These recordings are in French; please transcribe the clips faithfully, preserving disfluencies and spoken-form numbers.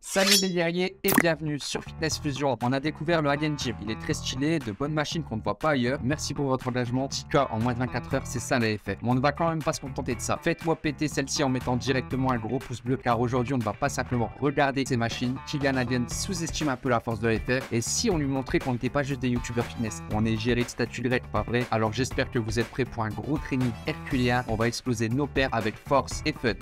Salut les guerriers et bienvenue sur Fitness Fusion. On a découvert le Hagen Gym. Il est très stylé, de bonnes machines qu'on ne voit pas ailleurs. Merci pour votre engagement. dix K en moins de vingt-quatre heures, c'est ça l'effet. Mais on ne va quand même pas se contenter de ça. Faites-moi péter celle-ci en mettant directement un gros pouce bleu car aujourd'hui on ne va pas simplement regarder ces machines. Kylian Hagen sous-estime un peu la force de F R. Et si on lui montrait qu'on n'était pas juste des youtubeurs fitness, on est géré de statut grec, pas vrai? Alors j'espère que vous êtes prêts pour un gros training herculien. On va exploser nos paires avec force et fun.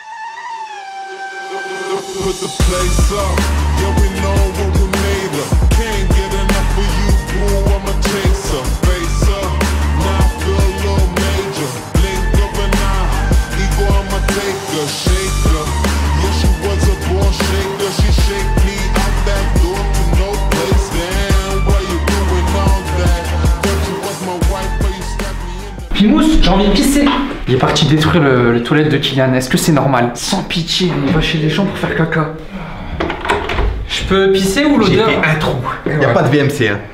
Put the place up, yeah we know what we made of. Can't get enough of you, boo, I'm a chaser. Face up, now I feel a little major. Blink of an eye, ego I'ma take her, shake her. Yeah she was a born shaker, she shake me out that door to no place. Damn, why you doing all that? Thought you was my wife, but you stabbed me in the... Pimous, j'ai envie de pisser. Il est parti détruire le, le toilette de Kylian, est-ce que c'est normal? Sans pitié, il va chez les gens pour faire caca. Je peux pisser ou l'odeur? J'ai fait un trou. Il n'y a pas de V M C hein.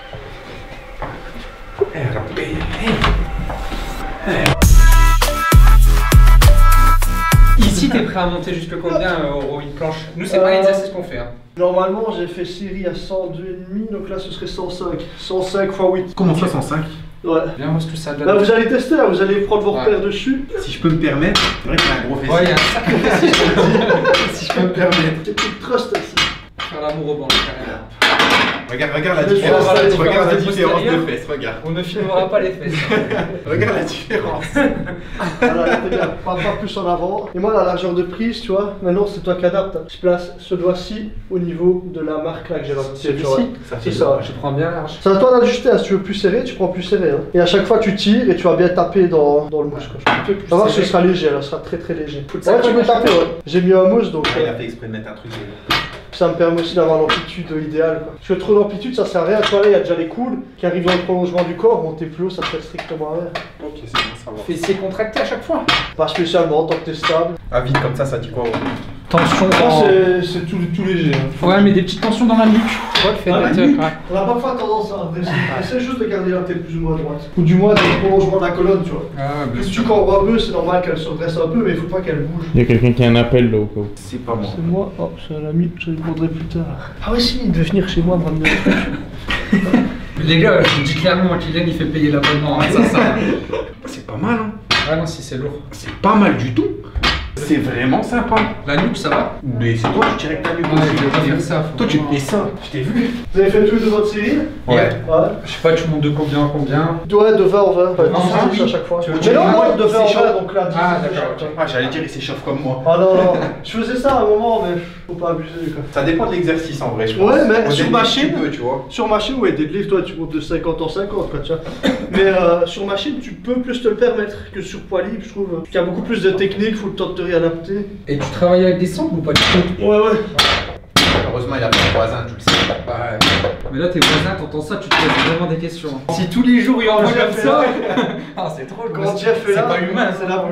Ici t'es prêt à monter jusque combien euh, au une planche? Nous c'est euh... pas l'exercice qu'on fait hein. Normalement j'ai fait série à cent deux virgule cinq, donc là ce serait cent cinq. cent cinq fois huit. Comment ça cent cinq? Ouais. Viens, moi tout ça. Là, vous allez tester, là, vous allez prendre vos repères ouais. dessus. Si je peux me permettre, c'est vrai qu'il y a un gros fessier. Ouais, il y a un sacré fessier, je te le dis. Si je peux me permettre. C'est une petite trust ici. Faire l'amour au banc, carrément. Regarde, regarde la différence, la différence, regarde la de différence de fesses, regarde. On ne filmera pas les fesses. Regarde la différence. Voilà, là, t'es bien, pas, pas plus en avant. Et moi, la largeur de prise, tu vois, maintenant c'est toi qui adaptes. Je place ce doigt-ci au niveau de la marque là que j'ai rajoutée. C'est ça. Je prends bien large. C'est à toi d'ajuster, hein. Si tu veux plus serré, tu prends plus serré. Hein. Et à chaque fois, tu tires et tu vas bien taper dans, dans le mousse. Tu vas voir que ce sera léger, là, ce sera très très léger. Ouais, tu peux taper, ouais. J'ai mis un mousse donc. Il a fait exprès de mettre un truc. Ça me permet aussi d'avoir l'amplitude idéale. Parce que trop d'amplitude ça sert à rien. Tu vois là il y a déjà les coudes qui arrivent dans le prolongement du corps. Monter plus haut ça sert strictement à rien. Ok c'est bon ça va. Fessier contracté à chaque fois? Pas spécialement tant que t'es stable. Ah vite comme ça ça dit quoi? Tension dans... C'est tout, tout léger. Hein. Ouais mais des petites tensions dans la nuque. Ouais, le fait ah, de... ouais. On a parfois tendance à dresser. Essaye juste de garder la tête plus ou moins droite. Ou du moins le prolongement de la colonne tu vois. Ah, plus tu cours un peu c'est normal qu'elle se redresse un peu mais il faut pas qu'elle bouge. Il y a quelqu'un qui a un appel là au cas où. C'est pas moi. C'est moi. Oh c'est un ami je le voudrais plus tard. Ah ouais si il devait venir chez moi me ramener le truc. Les gars, je vous dis clairement, Kylian il fait payer l'abonnement, hein, ça, ça. C'est pas mal hein. Ah non, si c'est lourd. C'est pas mal du tout. C'est vraiment sympa. La nuque, ça va? Mais c'est toi, tu dirais que ta nuque aussi. Je vais pas faire ça. Toi, tu te mets ça. Je t'ai vu. Vous avez fait tous les deux votre série? Ouais. Ouais. Je sais pas, tu montes de combien en combien? Ouais, de vingt en vingt. vingt en vingt, oui. À chaque fois. Mais non, non, de vingt en vingt, donc là, ah, d'accord. Ah, j'allais dire, il s'échauffe comme moi. Ah non, non. Je faisais ça à un moment, mais faut pas abuser, quoi. Ça dépend de l'exercice en vrai, je pense. Ouais, mais sur machine, tu peux, tu vois. Sur machine, ouais, deadlift, toi, tu montes de cinquante en cinquante, quoi, tu vois. Mais euh, sur machine, tu peux plus te le permettre que sur poids libre, je trouve. Il y a beaucoup plus de techniques, faut le temps de te réadapter. Et tu travailles avec des sangles ou pas du tout? Ouais, ouais. Heureusement, il a pas de voisin, tu le sais. Ouais. Mais là, tes voisins, t'entends ça, tu te poses vraiment des questions. Si tous les jours il envoie comme ça. Ah, c'est trop. Quand Jeff fait là, c'est pas humain, c'est là.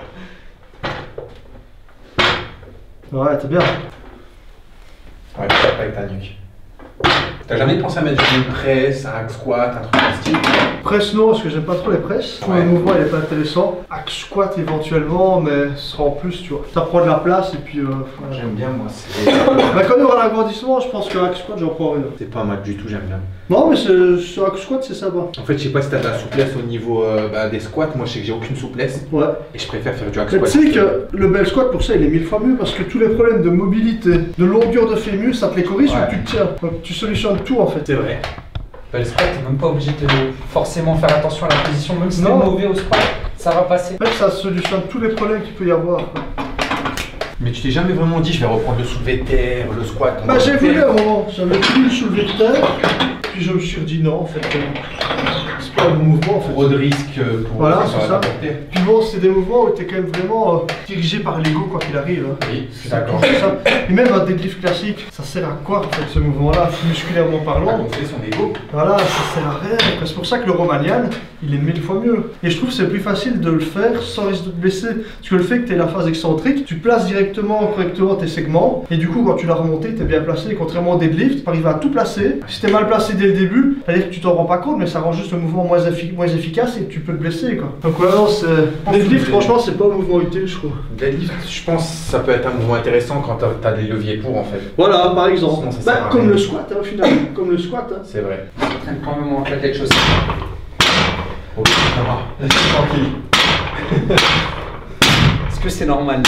Ouais, t'es bien. Ouais, tu pas avec ta nuque. T'as jamais pensé à mettre une presse, un hack squat, un truc de style? Presse non, parce que j'aime pas trop les presses. Ouais. Le mouvement il est pas intéressant. Hack squat éventuellement, mais ce sera en plus, tu vois. Ça prend de la place et puis. Euh, voilà. J'aime bien moi. Bah, quand on aura l'agrandissement, je pense que hack squat j'en prends une. C'est pas mal du tout, j'aime bien. Non, mais ce hack squat c'est sympa. En fait, je sais pas si t'as de la souplesse au niveau euh, bah, des squats. Moi, je sais que j'ai aucune souplesse. Ouais. Et je préfère faire du hack squat. squat. Tu sais que le bel squat pour ça il est mille fois mieux parce que tous les problèmes de mobilité, de longueur de fémur, ça te les corrige ouais. Où tu te tiens. Donc tu solutionnes tout en fait. C'est vrai. Bah, le squat, t'es même pas obligé de forcément faire attention à la position, même si t'es mauvais au squat, ça va passer. En fait, ça solutionne tous les problèmes qu'il peut y avoir. Mais tu t'es jamais vraiment dit, je vais reprendre le soulevé de terre, le squat. Bah, j'ai voulu à un moment, j'avais pris le soulevé de terre, puis je me suis dit non, en fait, c'est pas un bon mouvement. En fait. Trop de risques pour voilà, c'est ça. Puis bon, c'est des mouvements où t'es quand même vraiment euh, dirigé par l'ego quoi qu'il arrive. Hein. Oui, c'est d'accord. Et même un deadlift classique, ça sert à quoi en fait ce mouvement-là, musculairement parlant? À gonfler son ego. Voilà, ça sert à rien. C'est pour ça que le Romanian, il est mille fois mieux. Et je trouve que c'est plus facile de le faire sans risque de te blesser. Parce que le fait que tu aies la phase excentrique, tu places directement, correctement tes segments. Et du coup, quand tu l'as remonté, tu es bien placé. Contrairement au deadlift, tu arrives à tout placer. Si tu es mal placé deadlift, le début, c'est-à-dire que tu t'en rends pas compte, mais ça rend juste le mouvement moins, effi moins efficace et tu peux te blesser quoi. Donc ouais, non, c'est... Deadlift, franchement, c'est pas un mouvement utile, je trouve. Deadlift, je pense que ça peut être un mouvement intéressant quand t'as as des leviers pour en fait. Voilà, par exemple. Sinon, ça Bah, sert à comme rien. le squat, hein, au final. Comme le squat. Hein. C'est vrai. Je traîne quand même en claquette chaussée. Ok, ça va. Tranquille. Est-ce que c'est normal?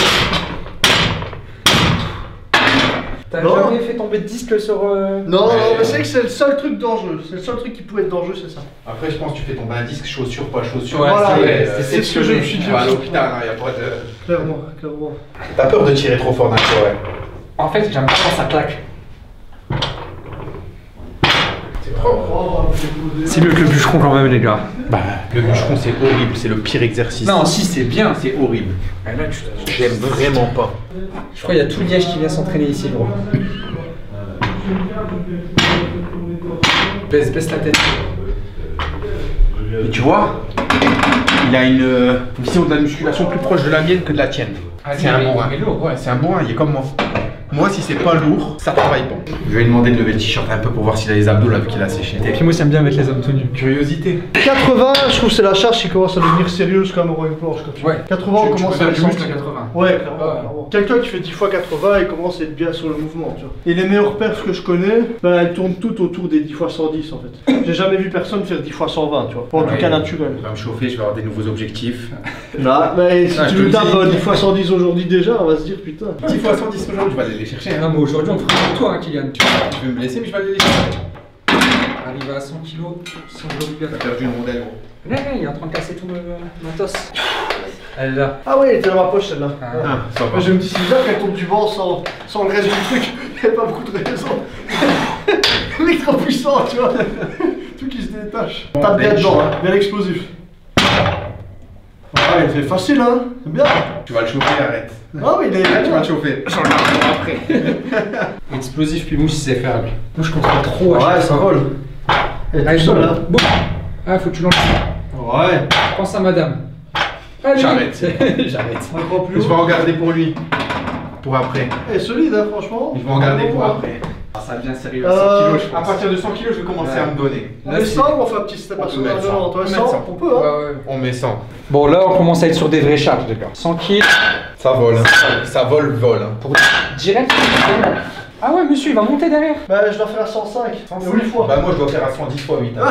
T'as Non. jamais fait tomber de disque sur... Euh... Non, Ouais. non, mais c'est que c'est le seul truc dangereux. C'est le seul truc qui pourrait être dangereux, c'est ça. Après, je pense que tu fais tomber un disque, chaussure, pas chaussure. Ouais, Voilà, c'est ouais, vrai, euh, c'est c'est ce que je me suis dit. Tu vas à l'hôpital, il n'y a pas de. Clairement, clairement. T'as peur de tirer trop fort d'un coup, ouais. En fait, j'aime pas quand ça claque. C'est propre. C'est mieux que le bûcheron quand même, les gars. Bah, le bûcheron, c'est horrible, c'est le pire exercice. Non, si, c'est bien. c'est horrible. Ah, là, tu- J'aime vraiment pas. Je crois qu'il y a tout Liège qui vient s'entraîner ici, gros. Baisse, baisse la tête. Et tu vois, il a une euh, vision de la musculation plus proche de la mienne que de la tienne. Ah, c'est un mais- bourrin. mais lourd. Ouais, c'est un bourrin, il est comme moi. Moi, si c'est pas lourd, ça travaille pas. Je vais lui demander de lever le t-shirt un peu pour voir s'il a les abdos là, vu qu'il a séché. Puis moi, j'aime bien mettre les hommes tout nus. Curiosité. quatre-vingts, je trouve que c'est la charge qui commence à devenir sérieuse quand même au une planche. Quand tu... Ouais. quatre-vingts, on Tu- tu commence peux à faire le du muscle sentir. à quatre-vingts. Ouais, clairement. Ouais. clairement. Quelqu'un qui fait dix fois quatre-vingts, il commence à être bien sur le mouvement. Tu vois. Et les meilleures perfs que je connais, ben, elles tournent toutes autour des dix fois cent dix en fait. J'ai jamais vu personne faire dix fois cent vingt, tu vois. En tout Ouais. cas naturel. Je vais me chauffer, je vais avoir des nouveaux objectifs. Là, mais si Ah, tu je te nous le tapes dis. euh, dix fois cent dix aujourd'hui déjà, on va se dire putain. dix fois cent dix aujourd'hui, je vais aller les chercher. Non, Hein. mais aujourd'hui, on fera pour toi, hein, Kylian. Tu Je vais me blesser, mais je vais aller les chercher. arrives à cent kilos, sans T'as obligatoire. perdu une rondelle, gros. Ouais, ouais, il est en train de casser tout le matos. Elle est là. Ah ouais, elle était dans ma poche celle-là. Ah. Ouais. Ah, ça va. Mais je me dis si déjà qu'elle tombe du banc sans, sans le reste du truc, il n'y a pas beaucoup de raison. Le mec trop puissant, tu vois. Tout qui se détache. Tape bien bench. dedans, hein. Bien explosif. Ouais, c'est facile, hein. C'est bien. Tu vas le chauffer, arrête. Ah oui, il est Tu vas le chauffer. J'en regarderai après. Explosif, puis mouche, il sait faire, lui. Moi, je contrôle trop. Ouais, ça vole. Elle est Allez, tout seul, boum. hein. Boum. Ah, faut que tu lances. Ouais. Pense à madame. Allez. J'arrête. J'arrête. Encore plus Je vais haut. en garder pour lui. Pour après. Elle est solide, hein, franchement. Je vais en garder pour Bon, après. Ah, ça devient sérieux Euh, à cent kilos, je À pense. partir de cent kilos, je vais commencer Ouais. à me donner. On met cent ou on fait un petit step On à peut cent? mettre Non, non, cent. toi, On peut mettre cent, cent. on peut, hein. Ouais, ouais. On met cent. Bon, là, on commence à être sur des vraies charges, les gars. cent kilos. Ça vole. Hein. Ça vole, vole. Hein. Pour direct. Ah ouais, monsieur, il va monter derrière. Bah, je dois faire à cent cinq. huit fois. Bah, moi, je dois faire à cent dix fois huit. Hein.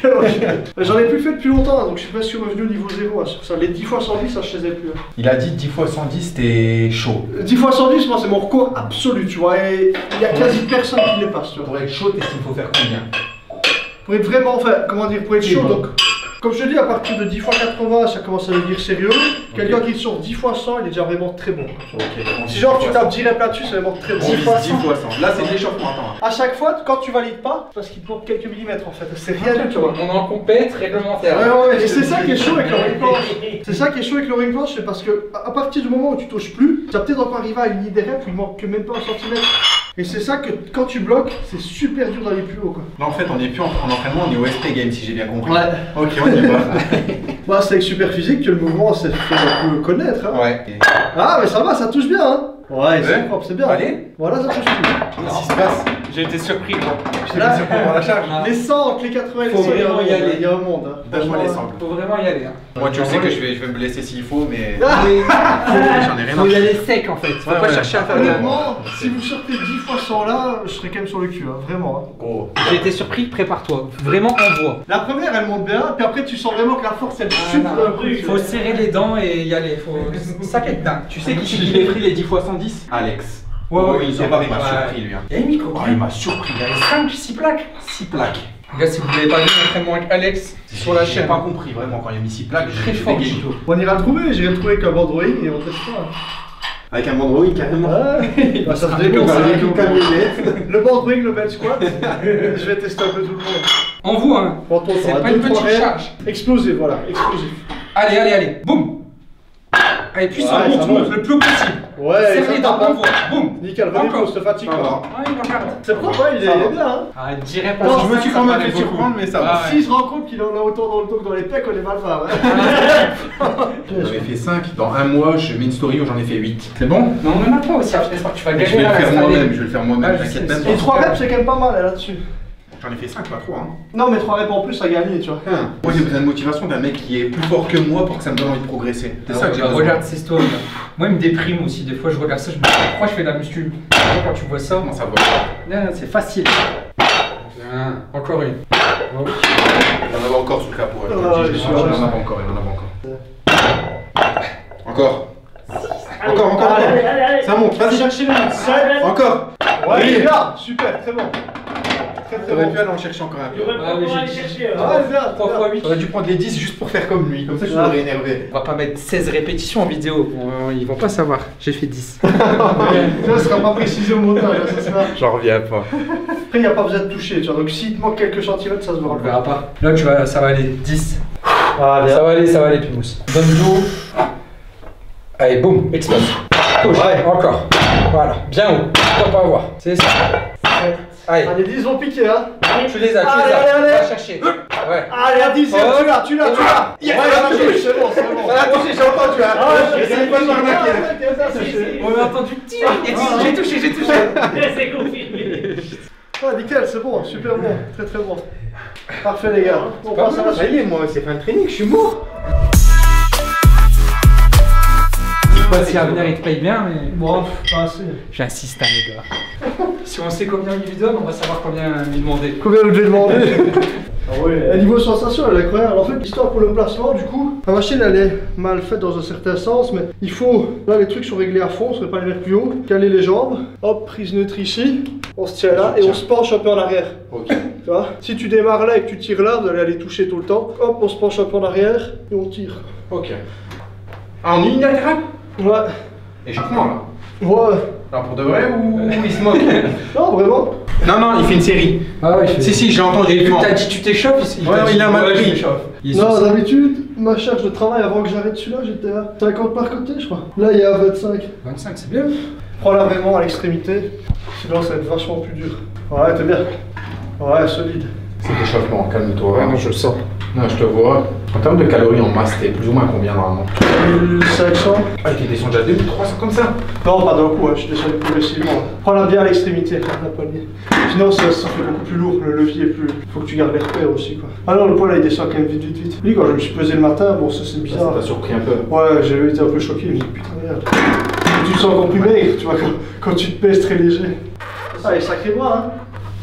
Mais j'en ai plus fait depuis longtemps, donc je suis presque revenu au niveau zéro hein, sur ça. Les dix fois cent dix, ça je faisais plus. hein. Il a dit dix fois cent dix, t'es chaud. dix fois cent dix, moi c'est mon record absolu, tu vois, et il y a quasi personne qui les passe, tu vois. Pour être chaud, t'estimes qu'il faut faire combien? Pour être vraiment, enfin, comment dire, pour être C'est chaud, bon. donc, comme je te dis, à partir de dix fois quatre-vingts, ça commence à devenir sérieux. Quelqu'un qui sort dix fois cent, il est déjà vraiment très bon. Si genre tu tapes dix reps là-dessus, c'est vraiment très bon. dix fois cent. Là, c'est de l'échauffement. Attends. À chaque fois, quand tu valides pas, parce qu'il te manque quelques millimètres en fait, c'est rien du tout. hein. On est en compète réglementaire. Ouais, ouais, ouais, et c'est ça qui est chaud avec le ring planche. C'est ça qui est chaud avec le ring planche, c'est parce que à à partir du moment où tu touches plus, tu vas peut-être encore arriver à une idée rep où il manque que même pas un centimètre. Et c'est ça que quand tu bloques, c'est super dur d'aller plus haut quoi. Là, en fait, on n'est plus en, en entraînement, on est au S P Game, si j'ai bien compris. Ouais. Ok, on y va. Bah, c'est avec super physique que le mouvement s'est fait un peu connaître. Hein. Ouais. Ah, mais ça va, ça touche bien. Hein. Ouais, c'est Ouais. propre, c'est bien. Allez. Voilà, ça touche plus. Qu'est-ce qui se passe? J'ai été surpris, gros. Je t'ai laissé prendre la charge. Les cent, les quatre-vingts, Faut les vraiment y aller. il y a un monde. Hein. Donne-moi les Franchement, sangles. Faut vraiment y aller. Hein. Moi, tu le sais que je vais, je vais me blesser s'il faut, mais. Ah. J'en ai rien à Faut y faire. aller sec en fait. Faut Ouais, pas ouais. chercher à faire le. Honnêtement, si vous sortez dix fois cent là, je serais quand même sur le cul, hein. Vraiment. Hein. Gros. J'ai été surpris, prépare-toi. Vraiment envoie. La première, elle monte bien, puis après, tu sens vraiment que la force, elle chute Voilà. d'un coup. tu Faut vois. serrer les dents et y aller. Faut. Ça qui est dingue. Tu sais qui c'est qui les pris les dix fois cent dix? Alex. Ouais, ouais, oui, il ouais. m'a il m'a Ouais. surpris lui. Hein. Et Miko. Oh, il m'a surpris. Il y a cinq, six plaques. six plaques. Les gars, si vous n'avez pas vu l'entraînement avec Alex sur la J'ai chaîne. pas compris vraiment quand il a mis six plaques. Très j'ai fort, dégagé. Miko. On ira le trouver, j'irai le trouver avec un bandroïde et on testera. Avec un bandroïde carrément. Ouais, bah, ça se Ah, débrouille, Miko, ça Miko, avec une Miko. camionnette. Le bandroïde, le bel squat. Je vais tester un peu tout le monde. Envoie, hein. Bon, toi, C'est t'auras pas deux, une trois petite reps. charge. Explosif, voilà, explosif. Allez, allez, allez. Boum. Allez, puissant, Ouais, monte, ça monte va. le plus haut possible. Ouais, Serre ça les dents, tape, hein. envoie. Boum. Nickel, reviens Encore. pas, te fatigue Ça pas. va. Ouais, il regarde. C'est propre, ouais, il est Ça va. bien. Hein. Ah, dirais pas. Non, ça, je me ça, suis ça quand même paraît fait beaucoup. surprendre, mais ça va. Ah, ouais. S'il se rend compte qu'il en a autant dans le dos que dans les pecs, on est mal barre. J'en ai fait cinq. Dans un mois, je mets une story où j'en ai fait huit. C'est bon? Mais on en a pas aussi, j'espère que tu vas Je gagner vais le là, faire cette moi-même, année. je vais le faire moi-même, Ah, je t'inquiète sais, même c'est Et pas. trois reps, c'est quand même pas mal là-dessus. J'en ai fait cinq, pas trois. Hein. Non, mais trois reps en plus à gagner, tu vois. Hein. Moi j'ai besoin de motivation d'un mec qui est plus fort que moi pour que ça me donne envie de progresser. C'est ça que j'ai besoin. Regarde ces stories. Moi, il me déprime aussi. Des fois, je regarde ça, je me dis pourquoi je fais de la muscu. Quand tu vois ça, Comment ça va? non, c'est facile. Bien. Encore une. Il en avait encore sous le capot. Ah, Ouais, je il suis en sûr. avait encore, il en avait encore. Encore. Encore, encore, Allez, encore. allez, allez. Ça monte, vas-y. Cherchez le sept. Encore. Ouais, Oui. bien, super, très bon. Très très T'aurais bon. pu aller en chercher encore un peu. J'aurais Ah, mais pas j'ai aller dit- chercher. hein. Ouais, bien, trois fois huit. T'aurais dû prendre les dix juste pour faire comme lui, comme ça je Ah. l'aurais énervé. On va pas mettre seize répétitions en vidéo. On- Ils vont pas savoir. J'ai fait dix. Ça sera pas précisé au montage, hein, ça sera. J'en reviens pas. Après, il n'y a pas besoin de toucher, tu vois. Donc, s'il te manque quelques centimètres, ça se On voit. le verra pas. Là, tu vas, ça va aller dix. Ah, Ça va aller, ça va aller, Pimous. Donne dos. Allez, boum, explose. Touche. Ouais. Encore. Voilà. Bien haut. Faut pas avoir. C'est ça. Allez. Allez, dix vont piquer, hein. Tu les as, tu Allez, les as. allez, allez. Va chercher. Ouais. Allez, à dix, Oh. tu l'as, tu l'as, tu l'as. Yes, Ouais, ça ça touche. touche, c'est bon, c'est bon. Ah, touché, j'ai entendu. Hein. Ah, j'ai Essaye pas de m'arnaquer. On a entendu tir. J'ai touché, j'ai touché. C'est confirmé. Ah, nickel, c'est bon, super bon, très très bon. Parfait, les gars. On Pas passe à la ça suite. y est, moi, c'est fin de training, je suis mort. Je sais pas si à venir il te paye bien, mais Bon, pas assez. j'insiste, hein, les gars. Si on sait combien il lui donne, on va savoir combien lui demander. Combien vous devez demander? Ah ouais. Niveau sensation, elle est incroyable. En fait, l'histoire pour le placement, du coup, la machine elle est mal faite dans un certain sens, mais il faut, là les trucs sont réglés à fond, on ne pas les mettre plus haut, caler les jambes, hop, prise neutre ici, on se tient là et on se penche un peu en arrière. Ok. Tu vois? Si tu démarres là et que tu tires là, vous allez aller toucher tout le temps. Hop, on se penche un peu en arrière et on tire. Ok. Ah, en unilatéral? Ouais. Et je prends là. Ouais. Alors pour de vrai ou il se moque? Non, vraiment. Non, non, il fait une série. Ah ouais, je fais. Si, si, j'ai entendu. Et vu justement. que t'as dit tu t'échauffes, il, Ouais, t'a il dit, a mal ouais, pris. je m'échauffe. Il est Non, sur- d'habitude, ma charge de travail avant que j'arrête celui-là, j'étais à cinquante par côté, je crois. Là, il y a vingt-cinq. vingt-cinq, c'est bien. Prends-la vraiment à l'extrémité, sinon ça va être vachement plus dur. Ouais, t'es bien. Ouais, solide. C'est l'échauffement, calme-toi. Ouais, non, je le sens. Non, je te vois. En termes de calories en masse, t'es plus ou moins combien normalement? mille cinq cents. Ah, t'es descendu à deux mille trois cents comme ça? Non, pas d'un coup, hein, je suis descendu progressivement. Prends-la bien à l'extrémité, la poignée. Sinon, ça, ça fait beaucoup plus lourd, le levier est plus. Faut que tu gardes les repères aussi, quoi. Ah non, le poids là, il descend quand même vite, vite, vite. Lui, quand je me suis pesé le matin, bon, ça c'est Ça bizarre. t'a surpris un peu. Ouais, j'ai été un peu choqué, je me dis putain, merde. Et tu te sens encore plus maigre, tu vois, quand, quand tu te pèses très léger. Ah, il est sacré bras, hein.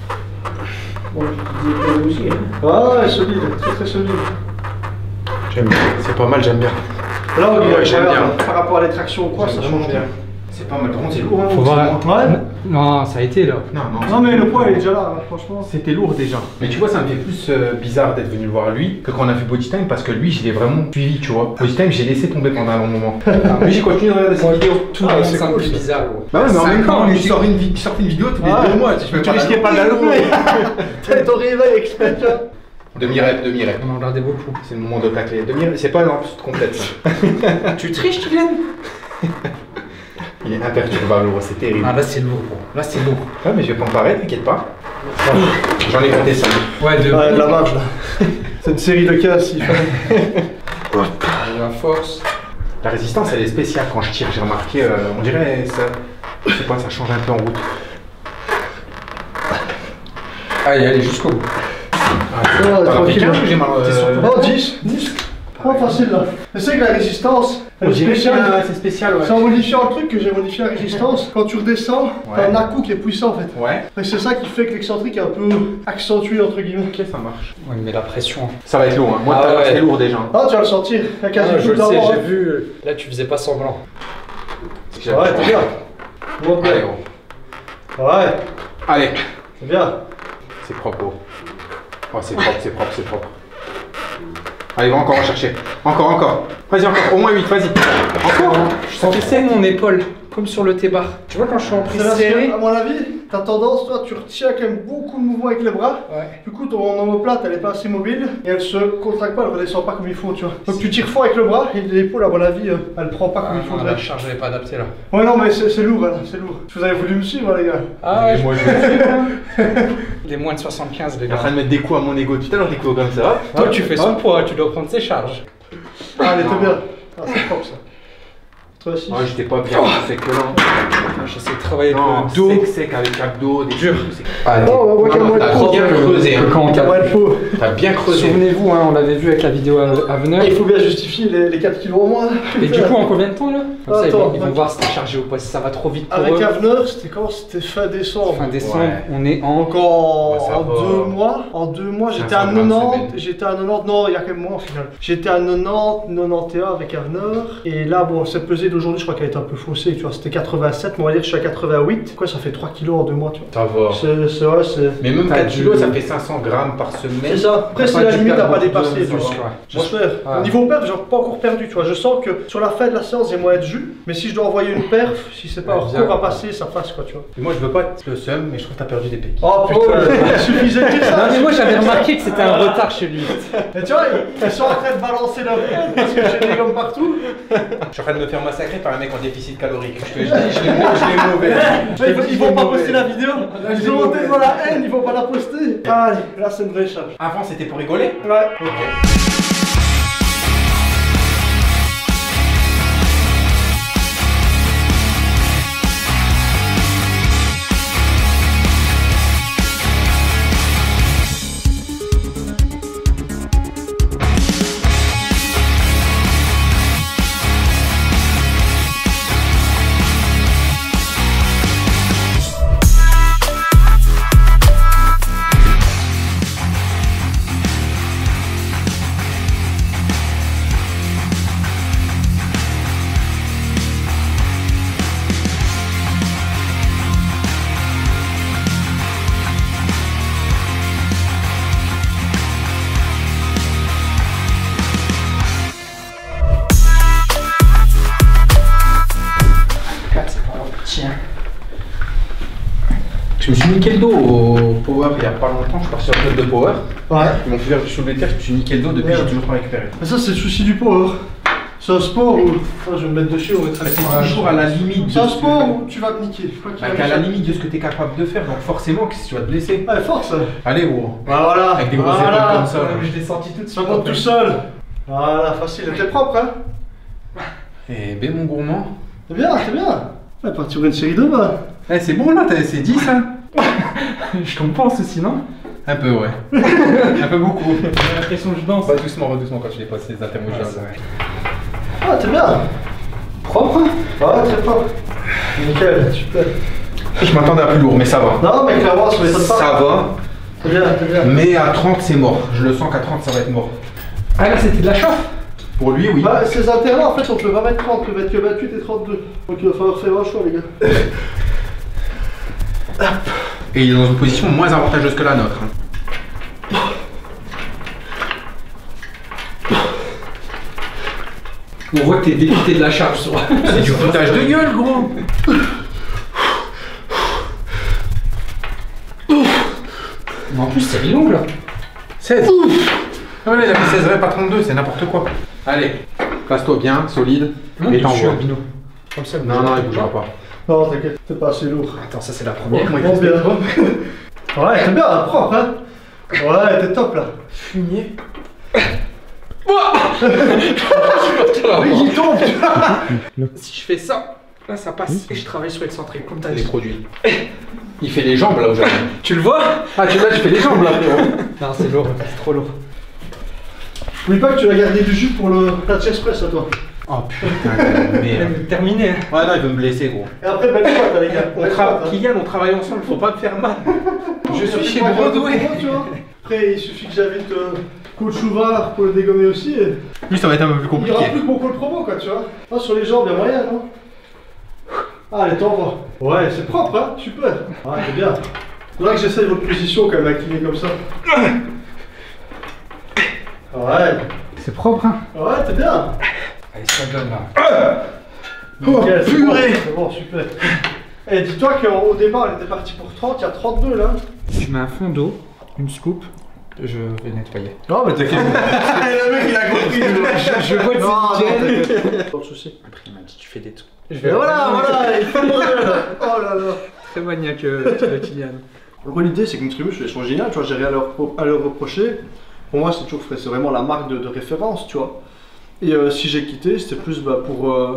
Bon, je te dis aussi. hein. Ah ouais, solide, très très solide. J'aime bien. C'est pas mal, j'aime bien. Là, on Ouais, est j'aime bien. par rapport à les tractions ou quoi, ça J'aime change vraiment bien. C'est pas mal. Par contre, c'est lourd. Hein, Faut c'est voir. moi. Ouais. Non, ça a été là. Non, non. Non, mais le poids il est déjà là, hein, franchement. C'était lourd déjà. Mais tu vois, ça me fait plus euh, bizarre d'être venu le voir lui que quand on a fait Body Time parce que lui, je l'ai vraiment suivi, tu vois. Body Time, j'ai laissé tomber pendant un long moment. Lui, j'ai continué de regarder ses vidéos. Tout le Ah, monde, c'est c'est un cool, peu ça. bizarre, gros. Bah ouais, mais en Cinq même temps, ans, lui, mais il sort une, vi- il sort une vidéo tous les Ouais. deux mois. Tu peux Tu risquais pas de la louper. T'as ton réveil exprès, tu vois. Demi-rep, demi-rep. On en regardait beaucoup. C'est le moment de tacler. Demi-rep, c'est pas une toute complète ça. Tu triches, tu viens? Il est imperturbable, gros, c'est terrible. Ah, là, c'est lourd, gros. Là, c'est lourd. Ouais, mais je vais pas me paraître, t'inquiète pas. J'en ai compté cinq. Ouais, de. Ouais, la marge là. C'est une série de cases, il fallait. La force. La résistance, elle est spéciale quand je tire, j'ai remarqué. euh, on dirait ça. Je sais pas, ça change un peu en route. Allez, allez, jusqu'au bout. Ah, Ouais, t'en as fait tranquille. quinze ou j'ai mal. euh, Oh, dix, dix. Oh, facile là. Je sais que la résistance, elle On est dirait que spéciale. c'est spécial, ouais. C'est en modifiant le truc que j'ai modifié la résistance. Quand tu redescends, t'as Ouais. un à-coup qui est puissant en fait. Ouais, Et c'est ça qui fait que l'excentrique est un peu accentué entre guillemets. ok, ça marche. Ouais, mais la pression. Ça va être lourd, hein. Moi, Ah tout à l'heure, ouais. c'était lourd déjà. Ah, tu vas le sentir. Il y a quasi Ah, tout je le sais, d'avant, j'ai hein. vu. Là, tu faisais pas semblant. Ouais, t'es bien. Monte bien. Allez, gros. Ouais, Allez. c'est bien. C'est propre, gros. Oh, c'est propre, c'est propre, c'est propre. Allez, va encore en chercher. Encore, encore. Vas-y, encore. Au moins huit, vas-y. Encore. Je sens trop mon épaule, comme sur le T-bar. Tu vois, quand je suis en C'est prise parce serrée. que, à mon avis, t'as tendance, toi, tu retiens quand même beaucoup de mouvements avec les bras. Ouais. Du coup, ton omoplate, elle est pas assez mobile et elle se contracte pas, elle redescend pas comme il faut, tu vois. Donc tu tires fort avec le bras et l'épaule, à mon avis, euh, elle prend pas comme il Ah, faudrait. la charge n'est pas adaptée là. Ouais, non, mais c'est c'est lourd, hein, c'est lourd. Vous avez voulu me suivre, les gars. Ah ouais, Et moi, je les moins de soixante-quinze, les suis en gars. train de mettre des coups à mon ego. Tout à l'heure, des coups comme ça. Toi, tu fais son Hop. poids, tu dois prendre ses charges. Ah, elle était bien. Ah, c'est propre ça. quatre-vingt-six. Ouais, j'étais pas bien sec que là. J'essaie de travailler avec Non, le dos. sec, sec avec abdos, des Dur. trucs. Ah, Non, on voit Non, qu'à non, moi t'as de peau. bien creusé, hein. Quand on Qu'à moi de peau. T'as bien creusé. Souvenez-vous, hein, on l'avait vu avec la vidéo à, à Veneur. Il faut bien justifier les, les quatre kilos en moins. Et du coup, en combien de temps là Comme ça, ils Attends, vont, ils vont attends. voir si t'es chargé ou pas, si ça va trop vite pour Avec eux. Avenir, c'était quand? C'était fin décembre. Fin décembre, Ouais. on est en. Donc en, Ouais, ça en va. deux mois, en deux mois, j'étais à cinq cents grammes quatre-vingt-dix, semaine. j'étais à quatre-vingt-dix, non, il y a quand même moins au final. J'étais à quatre-vingt-dix, quatre-vingt-onze avec Avenir. Et là, bon, cette pesée d'aujourd'hui, je crois qu'elle est un peu faussée, tu vois, c'était quatre-vingt-sept, mais on va dire que je suis à quatre-vingt-huit. Quoi, ça fait trois kilos en deux mois, tu vois. Ça va. C'est c'est vrai, c'est. Mais même T'as quatre dû- kilos, ça fait cinq cents grammes par C'est semaine. ça. Après, c'est T'as la dû limite à perdre pas beaucoup de dépasser, tu muscle, vois. ouais. J'espère. Ouais. Au niveau perf, j'ai pas encore perdu, tu vois. Je sens que sur la fin de la séance, j'ai moins de jus. Mais si je dois envoyer une perf, si c'est pas Ouais, hors bien. cours à passer, ça passe, quoi, tu vois. Et moi, je veux pas être le seum, mais je trouve que t'as perdu des pieds. Oh putain, il suffisait de dire ça. Non, mais moi j'avais remarqué que c'était un retard chez lui. Et tu vois, ils, ils sont en train de balancer leur haine parce que j'ai des gommes partout. Je suis en train de me faire massacrer par un mec en déficit calorique. Je te dis, je l'ai moi, je l'ai mauvais. Ils, ils, ils vont pas poster la vidéo. Ils ont tellement la haine, ils vont pas la poster. Allez, là c'est une vraie charge. Avant, c'était pour rigoler. Ouais. Tiens. Je me suis niqué le dos au power il y a pas longtemps. Je suis parti sur le club de power. Ouais. Ils m'ont fait faire du soulevé de terre. Je me suis niqué le dos depuis. Merde. J'ai toujours pas récupéré. Mais ça, c'est le souci du power. C'est un sport où. Ah, je vais me mettre dessus, on va mettre C'est toujours à la limite. de C'est un ce sport que- où tu vas te niquer. Quoi qu'il Bah, arrive. t'es à la limite de ce que t'es capable de faire. Donc forcément, que si tu vas te blesser. Ouais, force. Allez, gros. Bah voilà. Avec des grosses voilà. épaules comme ça, là. Je l'ai senti tout de suite. Ça monte tout seul. Voilà, facile. T'es propre, hein. Eh ben, mon gourmand. C'est bien, c'est bien. Ouais, partir une série de bas. Eh, c'est bon là, t'as- c'est dix hein. Je compense aussi, non Un peu, ouais. Un peu beaucoup. J'ai l'impression que je danse. Pas doucement, doucement quand tu les passes les intermédiaires. Ah, t'es bien. Propre Ouais, très propre. Nickel, super. Je m'attendais à plus lourd, mais ça va. Non, mais clairement, ça m'étonne pas. Ça va. C'est bien, c'est bien. Mais à trente, c'est mort. Je le sens qu'à trente, ça va être mort. Ah là c'était de la chauffe. Pour lui, oui. Bah, ces intérêts, en fait, on peut pas mettre trente, on peut mettre que vingt-huit et trente-deux. Donc il va falloir faire un choix, les gars. Et il est dans une position moins avantageuse que la nôtre. hein. On voit que t'es dégoûté de la charge sur. C'est du foutage de gueule, gros. Mais en plus c'est long là. seize. Ah ouais, il a fait seize reps, pas trente-deux, c'est n'importe quoi. Allez, place-toi bien, solide. Non, et je suis t'envoies. albino. Comme ça. Non, non, il bougera pas. Non, t'inquiète, t'es pas assez lourd. Attends, ça c'est la première. Bon, bien. Ouais, t'es bien, propre, hein. Ouais, t'es top, là. Fumier. Oui, il tombe, tu vois. Si je fais ça, là ça passe. Et je travaille sur excentrique comme t'as Les dit. produits. Il fait les jambes là aujourd'hui. Tu le vois? Ah, tu vois, tu fais les jambes là, frérot. Non, c'est lourd, c'est trop lourd. Oublie pas que tu as gardé du jus pour le Patch Express, à toi. Oh putain, de merde. Terminé. Ouais, non, il veut me blesser, gros. Et après, belle fois, t'as les gars. On Belle tra... fois, hein. Kylian, on travaille ensemble, faut pas me faire mal. Je suis chez moi, Broadway. tu vois. Après, il suffit que j'invite euh, Coach Chouvard pour le dégommer aussi. Et Lui, ça va être un peu plus il n'y compliqué. aura plus que mon call promo, quoi, tu vois. Ah, sur les jambes, il y a moyen, non? Ah, allez, t'envoies. Ouais, c'est propre, hein. Super. Ouais, c'est bien. Faudra que j'essaye votre position quand même, incliné comme ça. Ouais. C'est propre, hein? Ouais, t'es bien. Allez, ça donne là. Nickel, c'est bon, purée. c'est bon, super. Eh, dis-toi qu'au départ, elle était partie pour trente, il y a trente-deux là. Tu mets un fond d'eau, une scoop. Je vais nettoyer. Non, mais t'inquiète. Le mec, il a compris. Je, je vois que c'est nickel. Pas de soucis. Après, il m'a dit, tu fais des trucs. Je Et voilà, voilà, il fait le jeu. Oh là là. Très maniaque, euh, Kylian. Donc, l'idée, c'est que Nutribush, elles sont géniales, tu vois, j'ai rien à leur, à leur reprocher. Pour moi, c'est toujours c'est vraiment la marque de, de référence, tu vois. Et euh, si j'ai quitté, c'était plus bah, pour euh,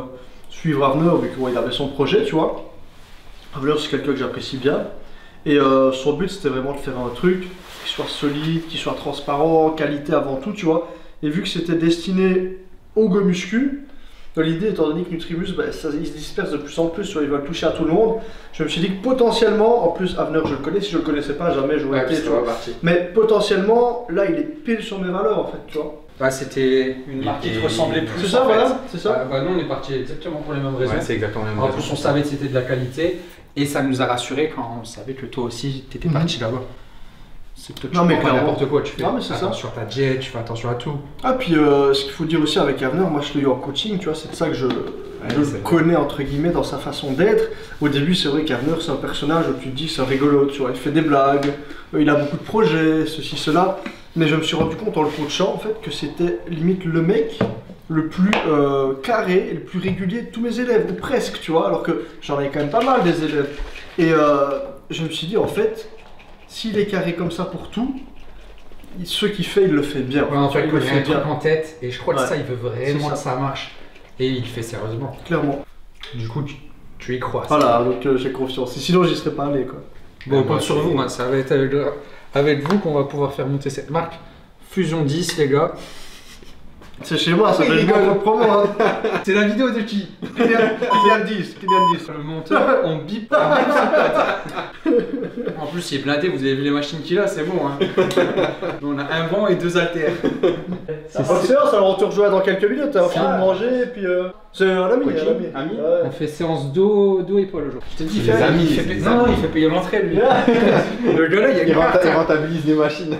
suivre Avner vu qu'il avait son projet, tu vois. Avner, c'est quelqu'un que j'apprécie bien. Et euh, son but, c'était vraiment de faire un truc qui soit solide, qui soit transparent, qualité avant tout, tu vois. Et vu que c'était destiné au go muscu, dans l'idée, étant donné que Nutribus, bah, ça, il se disperse de plus en plus, tu vois, ils veulent toucher à tout le monde. Je me suis dit que potentiellement, en plus, Avner, je le connais, si je le connaissais pas, jamais j'aurais Ouais, été, tu vois. Mais potentiellement, là, il est pile sur mes valeurs, en fait, tu vois. Bah, c'était une marque qui te ressemblait plus. C'est ça, en fait. voilà, c'est ça. Bah, bah, nous, on est parti exactement pour les mêmes raisons. Ouais, c'est exactement la même En raison. plus, on savait que c'était de la qualité et ça nous a rassuré quand on savait que toi aussi, t'étais Mhm. parti là-bas. C'est que tu Non, mais prends pas clairement. n'importe quoi, tu fais Non, mais c'est ça. attention à ta diète, tu fais attention à tout. Ah, puis euh, ce qu'il faut dire aussi avec Avner, moi je l'ai eu en coaching, tu vois, c'est de ça que je, je le c'est vrai. connais entre guillemets dans sa façon d'être. Au début, c'est vrai qu'Avner, c'est un personnage où tu te dis c'est un rigolo, tu vois, il fait des blagues, euh, il a beaucoup de projets, ceci, cela. Mais je me suis rendu compte en le coachant en fait que c'était limite le mec le plus euh, carré et le plus régulier de tous mes élèves, ou presque, tu vois, alors que j'en ai quand même pas mal des élèves. Et euh, je me suis dit en fait, s'il est carré comme ça pour tout, ce qu'il fait, il le fait bien. Ouais, en Tu vois, fait, il le il a fait un truc bien, en tête et je crois que Ouais. ça, il veut vraiment C'est que ça. ça marche. Et il le fait sérieusement. clairement. Du coup, tu, tu y crois. Voilà, donc euh, j'ai confiance. Et sinon, j'y serais pas allé, quoi. Bon, on Ouais, moi, compte sur c'est- vous, hein. Ça va être avec, avec vous qu'on va pouvoir faire monter cette marque. Fusion dix, les gars. C'est chez moi, ça Il fait une rigole. bonne promo, hein. C'est la vidéo de qui Kylian Kylian dix, Kylian dix. Le monteur, on bip. on bip son pote. En plus, il est blindé, vous avez vu les machines qu'il a, c'est bon. Hein. On a un banc et deux haltères. C'est bonne séance, alors on te rejoint dans quelques minutes, hein. On finit de manger, et puis... Euh... C'est un ami, Coaching, un ami. ami. Ouais. On fait séance dos, dos épaule aujourd'hui. Je te dis, il Les fait, amis, il fait c'est payer- les non, amis. il fait payer l'entrée lui. Le gars là, il y a Il une renta- carte. il rentabilise les machines.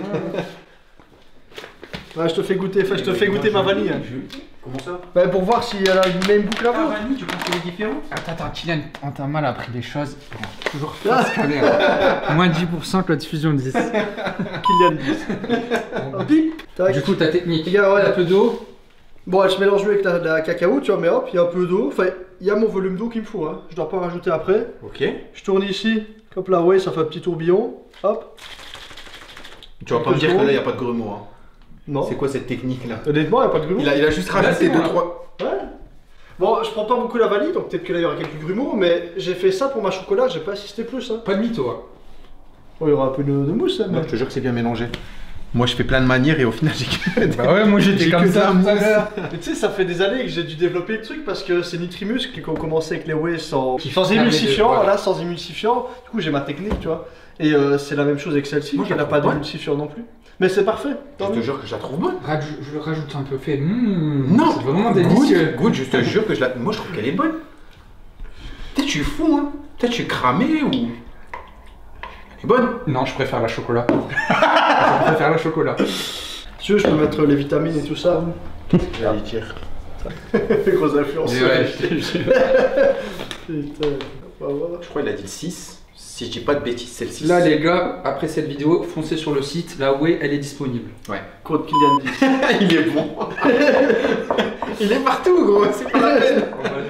Ouais, je te fais goûter, enfin, je te fais goûter ma vanille. hein. Comment ça? Bah, pour voir si elle a une même boucle à Ah, vous. vanille, tu penses qu'elle est différente? Attends, attends, Kylian, quand t'as mal appris des choses, bon, toujours faire scanner. hein. Moins dix pour cent que la diffusion dix. Kylian dix. Hop, bip. Tac. Du coup, ta technique, Les gars, ouais. un peu d'eau. Bon, elle se mélange mieux avec la, la cacao, tu vois, mais hop, il y a un peu d'eau. Enfin, il y a mon volume d'eau qu'il me faut, hein. Je dois pas en rajouter après. Ok. Je tourne ici, hop là, ouais, ça fait un petit tourbillon. Hop. Tu vas pas me dire que là, il n'y a pas de grumeaux. Hein. Non. C'est quoi cette technique-là? Honnêtement, il n'y a pas de grumeaux. il a, il a juste Là, rajouté c'est deux bon, trois. Ouais. Bon, je prends pas beaucoup la vanille, donc peut-être que là il y aura quelques grumeaux, mais j'ai fait ça pour ma chocolat, j'ai pas insisté plus. Hein. Pas de mytho. Hein. Oh, il y aura un peu de, de mousse, hein, Non, mais... je te jure que c'est bien mélangé. Moi, je fais plein de manières et au final, j'ai que. Bah ouais, moi j'étais J'ai comme que ça ça, tout à mousse. l'heure. Mais tu sais, ça fait des années que j'ai dû développer le truc parce que c'est Nutrimuscle qui ont commencé avec les whey sans, Qui sans ferment les émulsifiant, deux, ouais. voilà, sans émulsifiant. Du coup, j'ai ma technique, tu vois. Et euh, c'est la même chose avec celle-ci, Moi, qui je la n'a pas trouve bonne. d'émulsifiant non plus. Mais c'est parfait. Je tant te mieux. jure que je la trouve bonne. Rajou- Je le rajoute un peu fait. Mmh, Non, c'est vraiment délicieux. Good, good, je te jure que je la. Moi, je trouve qu'elle est bonne. Peut-être tu es fou, hein. Peut-être tu es cramé ou. Elle est bonne. Non, je préfère la chocolat. Je préfère la chocolat. Si tu veux, je peux mettre les vitamines et tout ça. J'allais dire. Grosse influence. Mais ouais, je te jure. Putain, on va voir. Je crois qu'il a dit le six. Si je dis pas de bêtises, c'est le six. Là, les gars, après cette vidéo, foncez sur le site. La whey, elle est disponible. Code Kylian dix. il est bon. il est partout, gros. C'est pas la peine.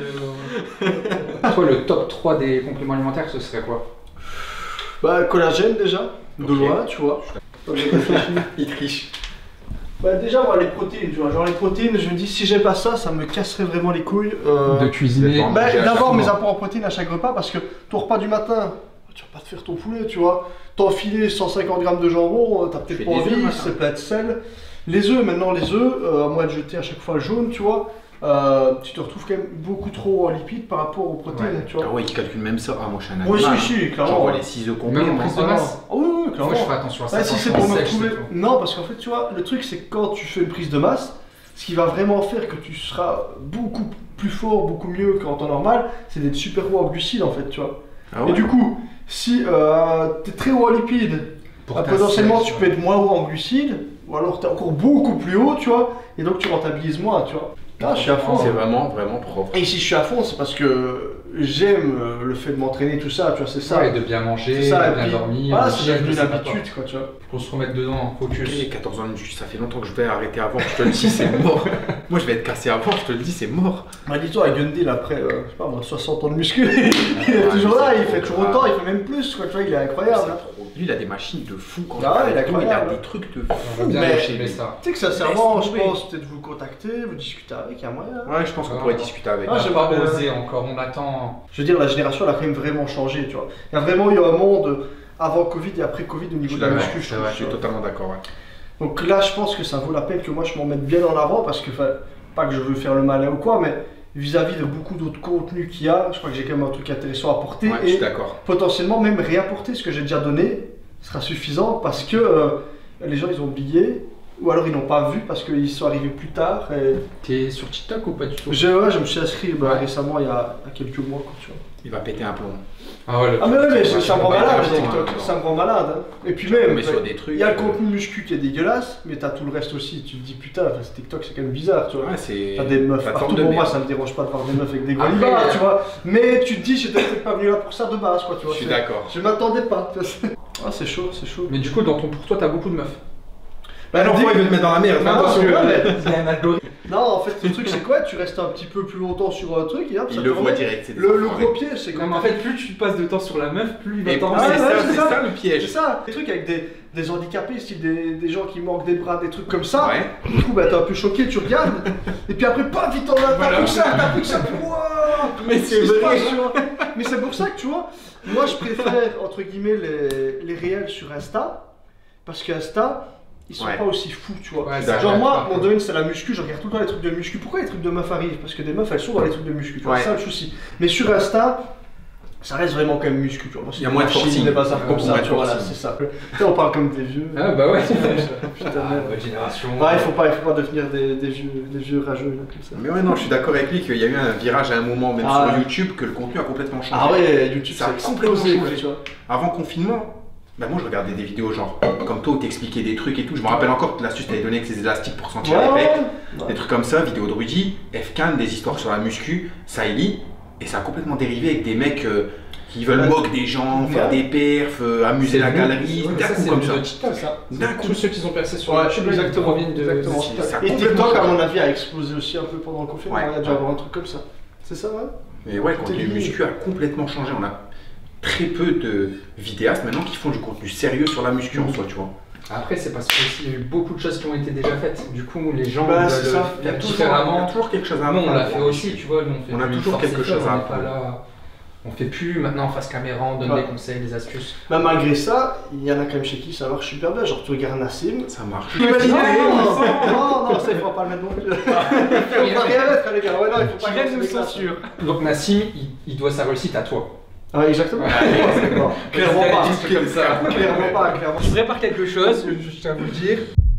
Toi, le top trois des compléments alimentaires, ce serait quoi? Bah, collagène déjà, de Ok. loin, tu vois. Comme j'ai réfléchi. Il triche. Bah déjà moi les protéines, tu vois, genre les protéines, je me dis si j'ai pas ça, ça me casserait vraiment les couilles. Euh, De cuisiner. dépend. bah, manger à d'abord chaque mes fois. apports en protéines à chaque repas parce que ton repas du matin, tu vas pas te faire ton poulet, tu vois. T'enfiler cent cinquante grammes de jambon, euh, t'as Je peut-être fais pas des œufs envie, maintenant. c'est plein de sel. Les œufs, maintenant les œufs, euh, à moins de jeter à chaque fois le jaune, tu vois, euh, tu te retrouves quand même beaucoup trop en lipides par rapport aux protéines, Ouais. tu vois. Ah ouais, il calcule même ça. Ah, moi, je suis un Moi animal. aussi, si, clairement. J'envoie les six œufs complets. Même en moi. prise de masse. Ah oui, oui, clairement. Moi, je fais attention à ça. Ouais, quand si je c'est suis pour en me sèche, retrouver. c'est tout. Non, parce qu'en fait, tu vois, le truc, c'est que quand tu fais une prise de masse, ce qui va vraiment faire que tu seras beaucoup plus fort, beaucoup mieux qu'en temps normal, c'est d'être super haut en glucides, en fait, tu vois. Ah Et ouais. du coup, si euh, tu es très haut en lipides, Pour euh, ta potentiellement sèche, tu ouais. peux être moins haut en glucides, ou alors tu es encore beaucoup plus haut, tu vois, et donc tu rentabilises moins, tu vois. Ah, je suis à fond. C'est vraiment, vraiment propre. Et si je suis à fond, c'est parce que j'aime euh, le fait de m'entraîner, tout ça, tu vois, c'est ça. Ouais, de bien manger, C'est ça, de et bien puis, dormir. voilà, aussi, c'est devenu une c'est pas habitude, quoi, tu vois. Faut se remettre dedans, focus. Ok, quatorze ans de muscu, ça fait longtemps que je vais arrêter avant, je te le dis, c'est mort. Moi je vais être cassé avant, je te le dis, c'est mort. Bah, dis-toi, avec Gundil, après, euh, je sais pas moi, soixante ans de muscu, il est toujours là, il fait toujours autant, il fait même plus, quoi, tu vois, il est incroyable. Hein. Lui, il a des machines de fou quand Ah, je il est regarde lui, il a incroyable. des trucs de On fou. va bien mais- lâcher ça. Tu sais que sincèrement, Laisse je tomber. pense peut-être vous le contacter, vous discuter avec, il y a moyen. Ouais, je pense qu'on pourrait discuter avec. Ah, On j'ai n'a pas pas- osé encore, on attend. Je veux dire, la génération, elle a quand même vraiment changé, tu vois. Il y a vraiment eu un monde avant Covid et après Covid au niveau de la muscu, je je trouve. suis totalement d'accord, ouais. Donc là, je pense que ça vaut la peine que moi je m'en mette bien en avant parce que, enfin, pas que je veux faire le malin ou quoi, mais vis-à-vis de beaucoup d'autres contenus qu'il y a, je crois que j'ai quand même un truc intéressant à apporter Ouais, je suis et d'accord. potentiellement même réapporter ce que j'ai déjà donné sera suffisant parce que euh, les gens ils ont oublié ou alors ils n'ont pas vu parce qu'ils sont arrivés plus tard. Et... T'es sur TikTok ou pas du tout? Je, ouais, je me suis inscrit bah, Ouais. récemment il y, a, il y a quelques mois, quoi, tu vois. Il va péter un plomb. Ah ouais, le Ah mais ouais, mais Ouais, ça me rend ouais, malade ouais, TikTok, ouais. ça me rend malade. Hein. Et puis même, Mais enfin, sur des trucs. il y a le euh, contenu muscu qui est dégueulasse, mais t'as tout le reste aussi. Tu te dis putain, enfin, ce TikTok c'est quand même bizarre, tu vois. Ouais, c'est. T'as des meufs plateforme partout, de bon, moi merde. ça me dérange pas de voir des meufs avec des Après, golibars, euh, tu vois. Mais tu te dis, j'étais peut-être pas venu là pour ça de base, quoi, tu vois. Je suis c'est- d'accord. Je m'attendais pas. Ah, c'est chaud, c'est chaud. Mais du coup, dans ton pour toi, t'as beaucoup de meufs. Bah, non, dis- il veut te mettre dans la merde. Non, Attention. c'est vrai, mais- Il y a un algorithme. Non, en fait, le truc c'est quoi? Tu restes un petit peu plus longtemps sur un truc et hop, ça Il te le voit remet. direct. c'est des Le, le enfoirés. gros pied, c'est Non, comme mais en fait, plus tu passes de temps sur la meuf, plus il va Et t'en Ah, c'est ouais, ça, c'est c'est ça. ça le C'est piège. ça, des trucs avec des, des handicapés, style des, des gens qui manquent des bras, des trucs comme ça. Ouais. Du coup, bah t'es un peu choqué, tu regardes, et puis après, pas vite, t'en as Voilà. plus que ça, t'as plus que ça, wouah. Mais Qu'est-ce c'est qui se vrai. passe, tu vois. Mais c'est pour ça que tu vois, moi je préfère entre guillemets les, les réels sur Insta, parce qu'Insta, ils sont Ouais. pas aussi fous, tu vois. Ouais, D'accord. Genre moi, par mon contre. domaine c'est la muscu, je regarde tout le temps les trucs de muscu. Pourquoi les trucs de meufs arrivent? Parce que des meufs elles sont dans les trucs de muscu, tu vois, Ouais. c'est ça le souci. Mais sur Insta, ça reste vraiment quand même muscu, tu vois. Moi, c'est Il y a des moins de machines, forcing. des bazars Il y a comme beaucoup ça, moins de tu vois, voilà, forcing. c'est ça. Tu sais, on parle comme des vieux. Ah bah ouais. Putain, Ah, merde. bonne génération. Ouais, il faut pas, il faut pas devenir des, des vieux, des vieux rageux là, comme ça. Mais ouais, non, je suis d'accord avec lui qu'il y a eu un virage à un moment, même Ah. sur YouTube, que le contenu a complètement changé. Ah ouais, YouTube Ça ça a a explosé, complètement quoi, changé. tu vois. Avant confinement, bah moi je regardais des vidéos genre comme toi où t'expliquais des trucs et tout. Je me rappelle encore que l'astuce t'avais donné avec ces élastiques pour sentir Ouais, les pecs. ouais. Des trucs comme ça, vidéo de Rudy, F-Can, des histoires sur la muscu, ça et lit. Et ça a complètement dérivé avec des mecs euh, qui veulent Ouais. moquer des gens, faire Ouais. des perfs, euh, amuser la galerie, Ouais, d'un ça, coup c'est comme le ça. de TikTok, ça. D'un coup. Tous ceux qui sont percés sur Ouais, YouTube, exactement, ils reviennent de. exactement. de- ça a Et complètement TikTok, à changé. mon avis, a explosé aussi un peu pendant le confinement. Ouais, Il y a dû ouais. avoir un truc comme ça. C'est ça, ouais? Mais ouais, le contenu Télé. muscu a complètement changé. On a très peu de vidéastes maintenant qui font du contenu sérieux sur la muscu en soi, tu vois. Après, c'est parce qu'il y a eu beaucoup de choses qui ont été déjà faites. Du coup, les gens Bah, veulent c'est le ça. Il y a faire toujours, il y a différemment. toujours quelque chose à Nous, on l'a apprendre. fait aussi, tu vois. Nous, on fait On a plus toujours force quelque et faire, chose à on est pas apprendre. là. On fait plus maintenant face caméra, on donne Ouais. des conseils, des astuces. Bah, malgré ça, il y en a quand même chez qui ça marche super bien. Genre, tu regardes Nassim. Ça marche. Imaginez! Non, non, non, ça il faut pas le mettre non plus. Il faut pas rien mettre, les gars. Ouais, non, il faut pas Qui que nous censure. Donc Nassim, il, il doit sa réussite à toi. Ah, exactement. Non, clairement pas. Comme ça. Clairement pas, clairement. Je prépare quelque chose, je je tiens à vous le dire.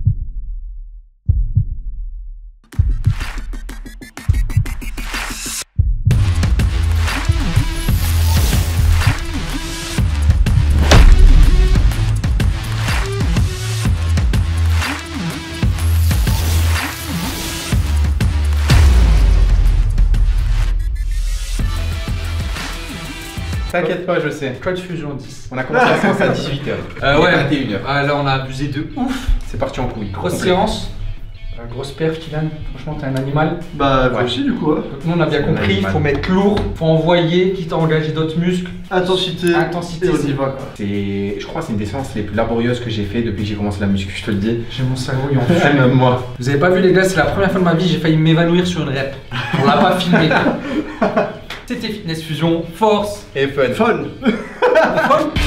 T'inquiète pas, je sais. Code Fusion dix. On a commencé la séance à dix-huit heures. Euh, Il est ouais. vingt et une heures. Ah, là, on a abusé de ouf. C'est parti en couille. Grosse Complet. séance. Euh, grosse perf, Kylian. Franchement, t'es un animal. Bah, moi Ouais. aussi, du coup. Hein. Donc, nous, on a bien C'est un compris, il animal. faut mettre lourd, faut envoyer, quitte à engager d'autres muscles. Intensité. Intensité, Et on c'est- y va, quoi. C'est, je crois que c'est une des séances les plus laborieuses que j'ai fait depuis que j'ai commencé la muscu, je te le dis. J'ai mon cerveau, il en Ah, fume. même moi. Vous avez pas vu, les gars, c'est la première fois de ma vie, j'ai failli m'évanouir sur une rep. On l'a pas filmé. C'était Fitness Fusion, force. Et fun. Fun. Fun.